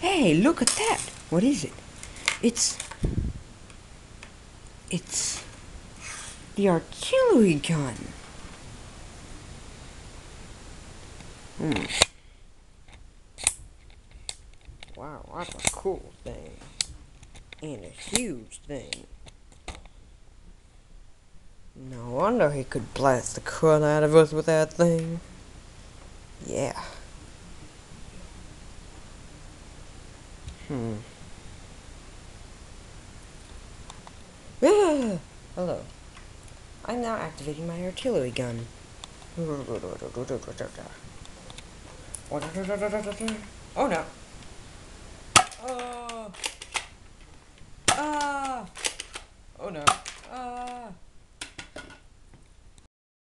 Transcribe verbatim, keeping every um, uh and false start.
Hey, look at that! What is it? It's... It's... the artillery gun! Hmm. Wow, that's a cool thing. And a huge thing. No wonder he could blast the crud out of us with that thing. Yeah. Hmm. Ah! Hello. I'm now activating my artillery gun. Oh no. Oh. Ah. Oh no.